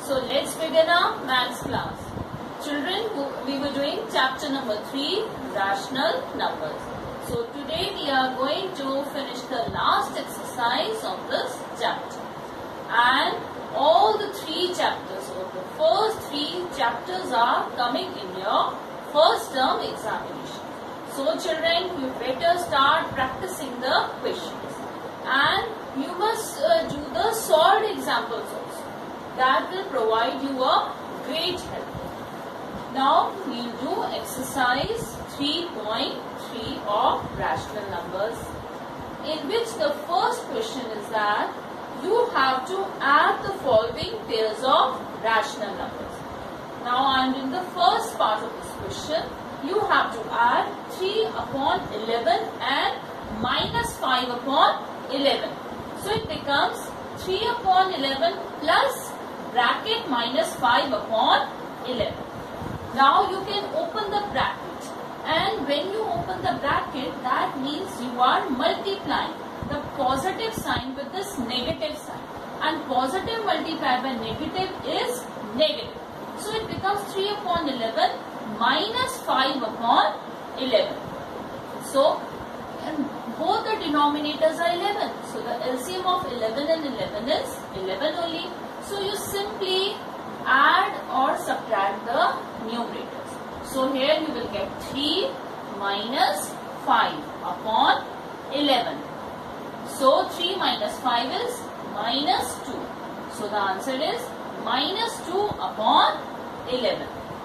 So let's begin our maths class. Children, we were doing chapter number 3, rational numbers. So today we are going to finish the last exercise of this chapter. And all the 3 chapters, or the first 3 chapters are coming in your first term examination. So children, you better start practicing the questions. And you must do the solved examples also. That will provide you a great help. Now we will do exercise 3.3 of rational numbers, in which the first question is that you have to add the following pairs of rational numbers. Now I am in the first part of this question. You have to add 3 upon 11 and minus 5 upon 11. So it becomes 3 upon 11 plus bracket minus 5 upon 11. Now you can open the bracket, and when you open the bracket, that means you are multiplying the positive sign with this negative sign, and positive multiplied by negative is negative. So it becomes 3 upon 11 minus 5 upon 11. So both the denominators are 11. So the LCM of 11 and 11 is 11 only. So you simply add or subtract the numerators. So here you will get 3 minus 5 upon 11. So 3 minus 5 is minus 2. So the answer is minus 2 upon 11.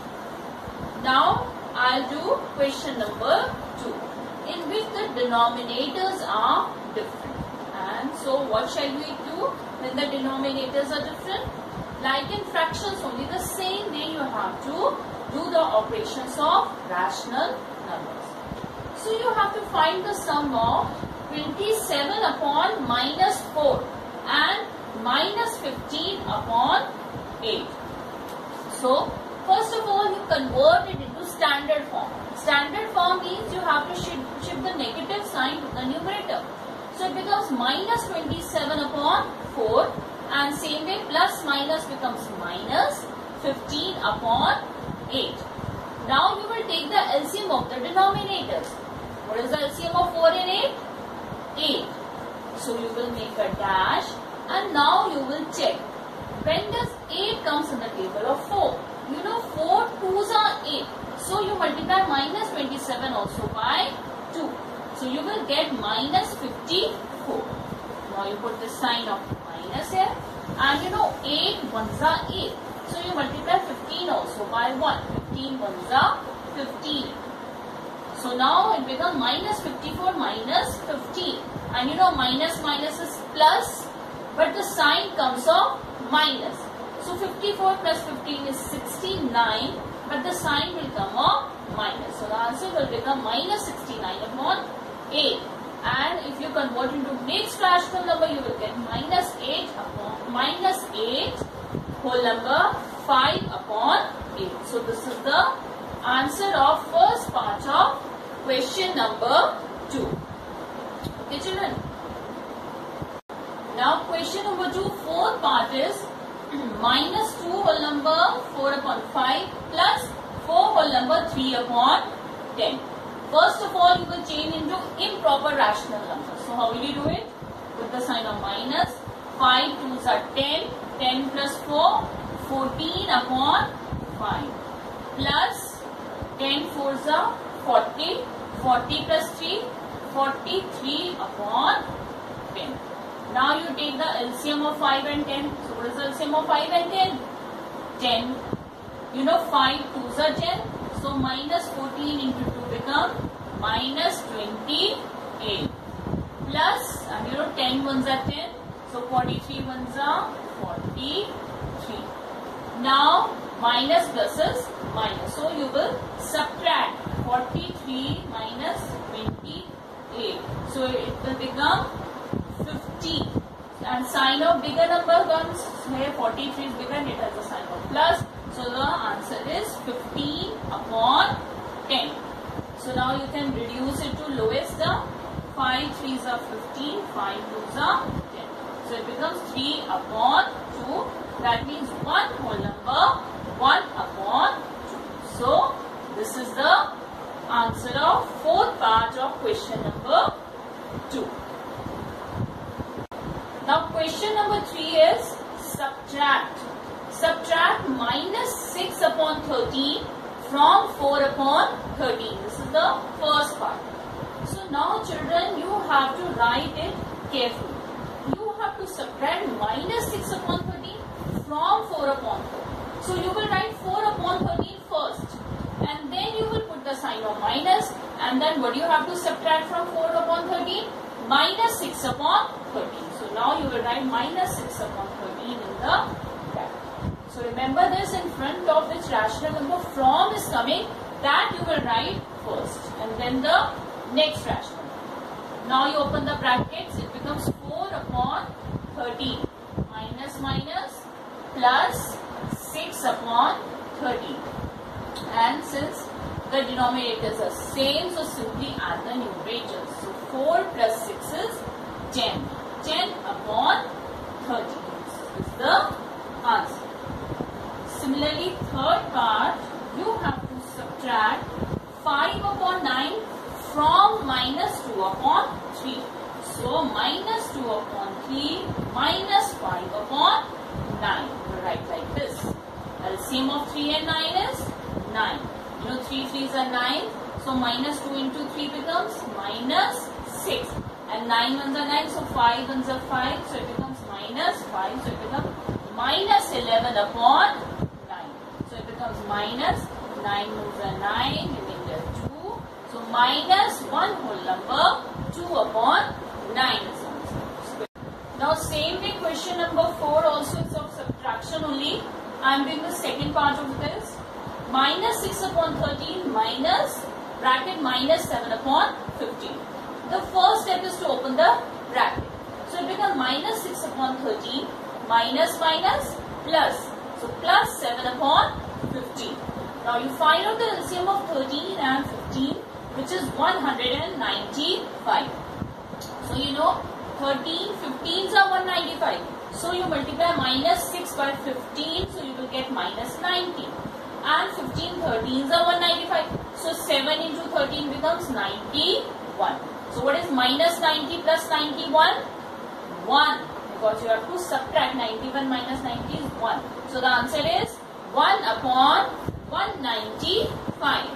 Now I'll do question number 2, in which the denominators are different. And so what shall we do when the denominators are different? Like in fractions only, the same way you have to do the operations of rational numbers. So you have to find the sum of 27 upon minus 4 and minus 15 upon 8. So first of all, you convert it into standard form. Standard form means you have to shift the negative sign to the numerator. So it becomes minus 27 upon 4, and same way plus minus becomes minus 15 upon 8. Now you will take the LCM of the denominators. What is the LCM of 4 and 8? 8. So you will make a dash, and now you will check when does 8 comes in the table of 4. You know 4 2s are 8. So you multiply minus 27 also by 2. So you will get minus 54. Now you put the sign of minus here. And you know 8 1s are 8. So you multiply 15 also by 1. 15 1s are 15. So now it becomes minus 54 minus 15. And you know minus minus is plus, but the sign comes of minus. So 54 plus 15 is 69, but the sign will come of minus. So the answer will become minus 69 upon 8. And if you convert into mixed rational number, you will get minus 8 upon minus 8 whole number 5 upon 8. So this is the answer of first part of question number 2. Okay children. Now question number 2, fourth part is minus 2 whole number 4 upon 5 plus 4 whole number 3 upon 10. First of all, you will change into improper rational numbers. So how will you do it? With the sign of minus. 5 2s are 10. 10 plus 4, 14 upon 5. Plus 10 4s are 40. 40 plus 3, 43 upon 10. Now you take the LCM of 5 and 10. So what is the LCM of 5 and 10? 10. You know 5 2s are 10. So minus 14 into 2 become minus 28. Plus, and you know 10 1s are 10. So 43 1s are 43. Now minus plus is minus. So you will subtract 43 minus 28. So it will become 50. And sign of bigger number comes here. 43 is bigger and it has a sign of plus. So the answer is 15 upon 10. So now you can reduce it to lowest term. 5 3s are 15, 5 2s are 10. So it becomes 3 upon 2 That means 1 whole number 1 upon 2. So this is the answer of fourth part of question number 2. Now question number 3 is subtract. Subtract minus 6 upon 13 from 4 upon 13. This is the first part. So now children, you have to write it carefully. You have to subtract minus 6 upon 13 from 4 upon 4. So you will write 4 upon 13 first. And then you will put the sign of minus. And then what do you have to subtract from 4 upon 13? Minus 6 upon 13. So now you will write minus 6 upon 13 in the bracket. So remember this, in front of which rational number from is coming, that you will write first. And then the next rational number. Now you open the brackets, it becomes 4 upon 13. Minus minus plus 6 upon 13. And since the denominators are same, so simply add the numerators. So 4 plus 6 is 10. 10 upon 13. This is the answer. Similarly, third part, you have to subtract 5 upon 9 from minus 2 upon 3. So minus 2 upon 3 minus 5 upon 9. You write like this. LCM of 3 and 9 is 9. You know 3 3s are 9. So minus 2 into 3 becomes minus 6. And 9 ones are 9. So 5 ones are 5. So it becomes minus 5. So it becomes minus 11 upon 9. So it becomes minus 9 moves are 9. Remaining there 2. So minus 1 whole number 2 upon 9 is answer. Now same way question number 4 also is of subtraction only. I am doing the second part of this. Minus 6 upon 13 minus bracket minus 7 upon 15. The first step is to open the bracket. So it becomes minus 6 upon 13 minus minus plus. So plus 7 upon 15. Now you find out the LCM of 13 and 15, which is 195. So you know 13, 15s are 195. So you multiply minus 6 by 15, so you will get minus 19. And 15 13s are 195. So 7 into 13 becomes 91. So what is minus 90 plus 91? 1. Because you have to subtract 91 minus 90 is 1. So the answer is 1 upon 195.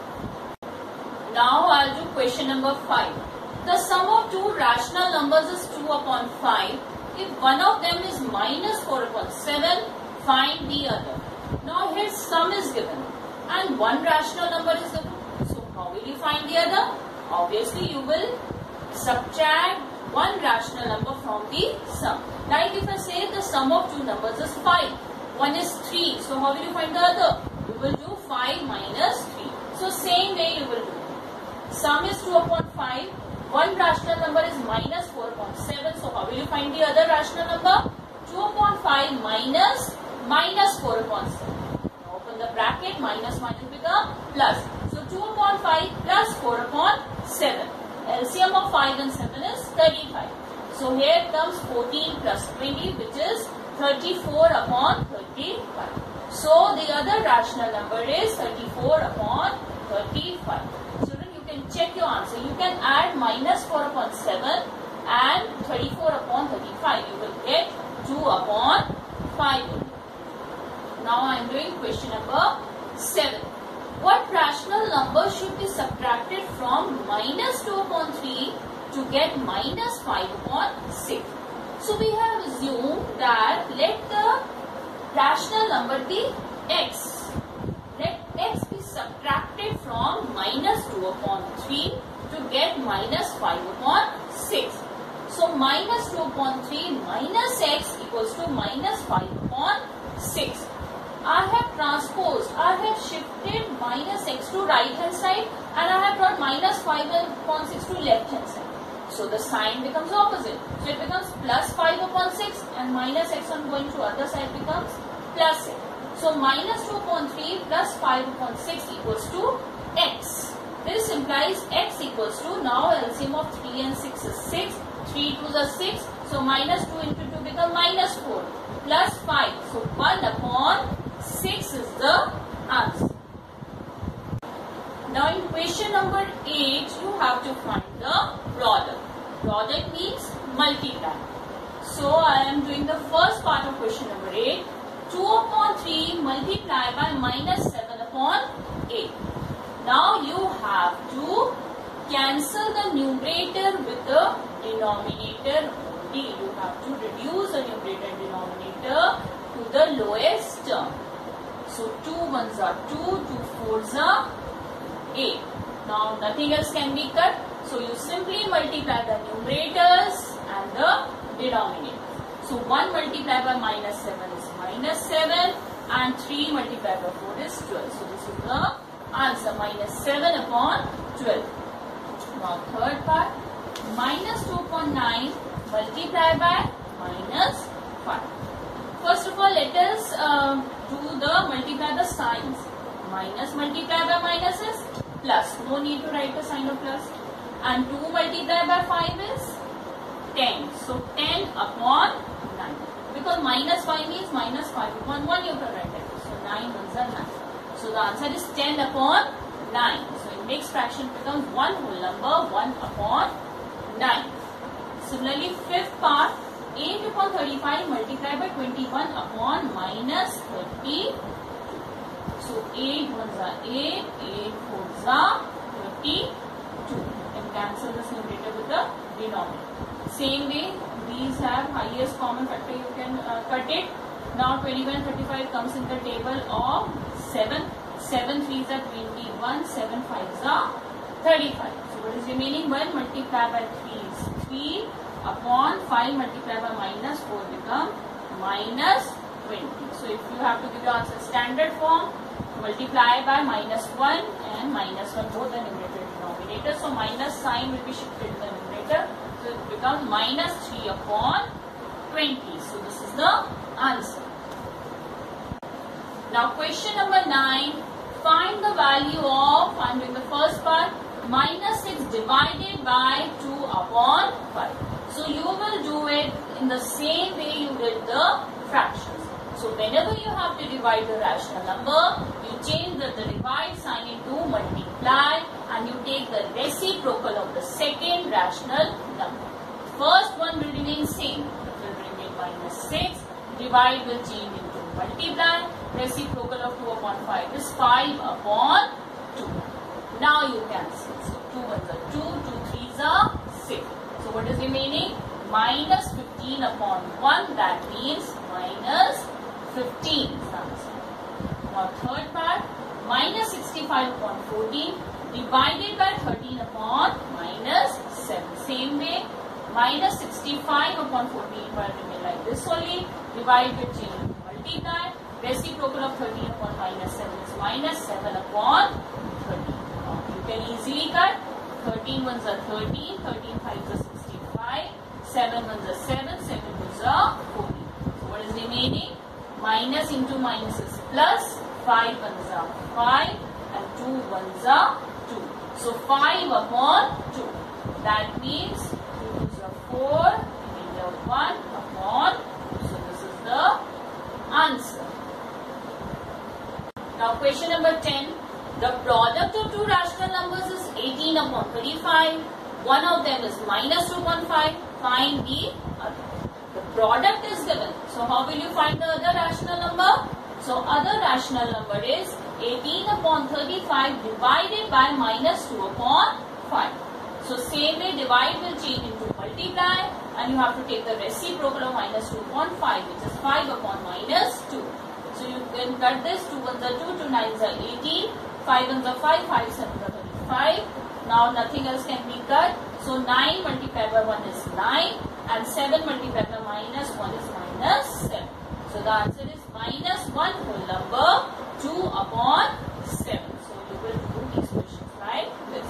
Now I'll do question number 5. The sum of two rational numbers is 2 upon 5. If one of them is minus 4 upon 7, find the other. Now here sum is given and one rational number is given. So how will you find the other? Obviously you will subtract one rational number from the sum. Like if I say the sum of two numbers is 5. One is 3. So how will you find the other? You will do 5 minus 3. So same way you will do. Sum is 2 upon 5. One rational number is minus 4 upon 7. So how will you find the other rational number? 2 upon 5 minus 4 upon 7. Now open the bracket. Minus become plus. So 2 upon 5 plus 4 upon 7. LCM of 5 and 7 is 35. So here comes 14 plus 20, which is 34 upon 35. So the other rational number is 34 upon 35. Children, you can check your answer. You can add minus 4 upon 7 and 34 upon 35. You will get 2 upon 5. Now I am doing question number 7. What rational number should be subtracted from minus 2 upon 3 to get minus 5 upon 6? So we have assumed that let the rational number be x. Let x be subtracted from minus 2 upon 3 to get minus 5 upon 6. So minus 2 upon 3 minus x equals to minus 5 upon 6. I have transposed, I have shifted minus x to right hand side and I have brought minus 5 upon 6 to left hand side. So the sign becomes opposite. So it becomes plus 5 upon 6 and minus x on going to other side becomes plus x. So minus 2 upon 3 plus 5 upon 6 equals to x. This implies x equals to, now LCM of 3 and 6 is 6. 3 2s are 6. So minus 2 into 2 become minus 4 plus 5. So 1 upon 6 is the answer. Now in question number 8, you have to find the product. Product means multiply. So I am doing the first part of question number 8. 2 upon 3 multiply by minus 7 upon 8. Now you have to cancel the numerator with the denominator only. You have to reduce the numerator and denominator to the lowest term. So 2 1s are 2, 2 4s are 8. Now nothing else can be cut. So you simply multiply the numerators and the denominator. So 1 multiplied by minus 7 is minus 7 and 3 multiplied by 4 is 12. So this is the answer, minus 7 upon 12. Now third part, minus 2 upon 9 multiplied by minus 5. First of all, let us multiply the signs. Minus multiplied by minus is plus. No need to write the sign of plus. And 2 multiplied by 5 is 10. So 10 upon 9. Because minus 5 means minus 5 upon 1 you can write it. So 9 ones are 9. So the answer is 10 upon 9. So in mixed fraction becomes 1 whole number 1 upon 9. Similarly, fifth part, 8 upon 35 multiplied by 21 upon minus 30. So 8 ones are 8, 8 fours are 32. You can cancel this numerator with the denominator. Same way, these have highest common factor, you can cut it. Now 21 and 35 comes in the table of 7. 7 3s are 21, 7 5s are 35. So what is remaining? 1 multiplied by 3 is 3 upon 5 multiplied by minus 4 become minus 20. So if you have to give your answer standard form, multiply by minus 1 and minus 1 both the numerator and denominator. So minus sign will be shifted to the numerator. So it becomes minus 3 upon 20. So this is the answer. Now question number 9. Find the value of, I am doing the first part, minus 6 divided by 2 upon 5. So you will do it in the same way you did the fractions. So whenever you have to divide the rational number, you change the divide sign into multiply and you take the reciprocal of the second rational number. First one will remain same. It will remain minus 6. Divide will change into multiply. Reciprocal of 2 upon 5 is 5 upon 2. Now you can see. So 2 ones are 2, 2 3s are 6. So what is remaining? Minus 15 upon 1. That means minus 15 is the answer. Now third part, minus 65 upon 14 divided by 13 upon minus 7. Same way, minus 65 upon 14 will remain like this only. Divide with change to multiply. Reciprocal of 13 upon minus 7 is minus 7 upon 13. Now you can easily cut. 13 ones are 13, 13 5s are 65, 7 ones are 7, 7 2s are 14. So what is remaining? Minus into minus is plus, 5 ones are 5 and 2 ones are 2. So 5 upon 2. That means 2 2s are 4, remainder 1 upon 2. So this is the answer. Now question number 10. The product of two rational numbers is 18 upon 35. One of them is minus 2 upon 5. Find the other. The product is given. So how will you find the other rational number? So other rational number is 18 upon 35 divided by minus 2 upon 5. So same way divide will change into multiply and you have to take the reciprocal of minus 2 upon 5 which is 5 upon minus 2. So you can cut this. 2 ones are 2, 2 9s are 18, 5 ones are 5, 5 7s are 35. Now nothing else can be cut. So 9 multiplied by 1 is 9 and 7 multiplied by minus 1 is minus 7. So the answer is minus 1 whole number 2 upon 7. So you will do these questions like this.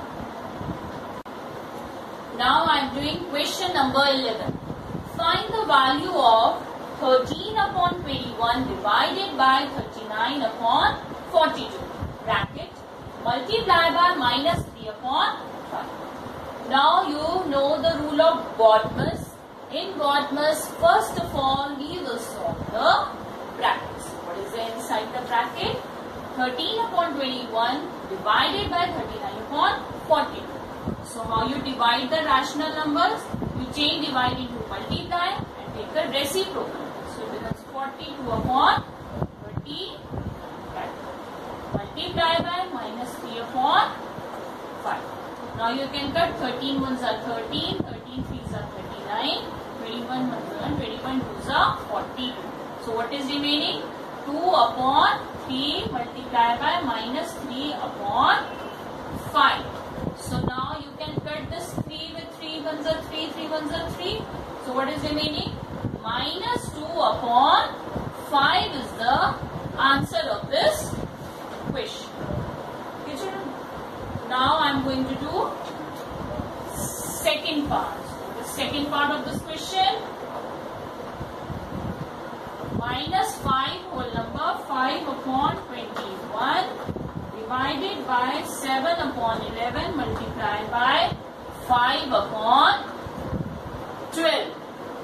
Now I am doing question number 11. Find the value of 13 upon 21 divided by 39 upon 42. Bracket. Multiply by minus 3 upon 5. Now you know the rule of BODMAS. In BODMAS, first of all, we will solve the brackets. What is there inside the bracket? 13 upon 21 divided by 39 upon 42. So how you divide the rational numbers? You change divide into multiply and take the reciprocal. So it becomes 42 upon 30. Multiply by minus 3 upon 5. Now you can cut 13 ones are 13, 13 threes are 39, 21 ones are 21 twos are 42. So what is remaining? 2 upon 3 multiplied by minus 3 upon 5. So now you can cut this 3 with 3 ones are 3, 3 ones are 3. So what is remaining? Minus 2 upon 5 is the answer of this question. Okay, children? Now I am going to do second part. So the second part of this question. Minus 5 whole number 5 upon 21 divided by 7 upon 11 multiplied by 5 upon 12.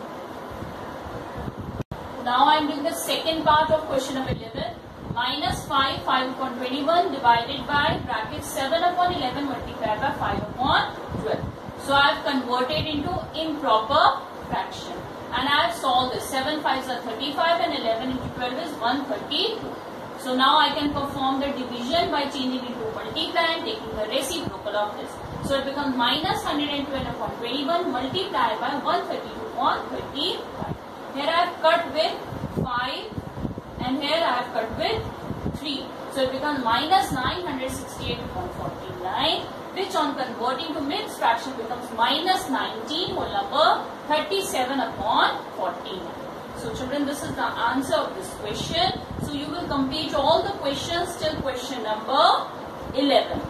Now I am doing the second part of question number 11. Minus 5, 5 upon 21 divided by bracket 7 upon 11 multiplied by 5 upon 12. So I have converted into improper fraction. And I have solved this. 7 5s are 35 and 11 into 12 is 132. So now I can perform the division by changing into multiply and taking the reciprocal of this. So it becomes minus 112 upon 21 multiplied by 132 upon 35. Here I have cut with 5 and here I have cut with 3. So it becomes minus 968 upon 49, which on converting to mixed fraction becomes minus 19 whole number 37 upon 49. So children, this is the answer of this question. So you will complete all the questions till question number 11.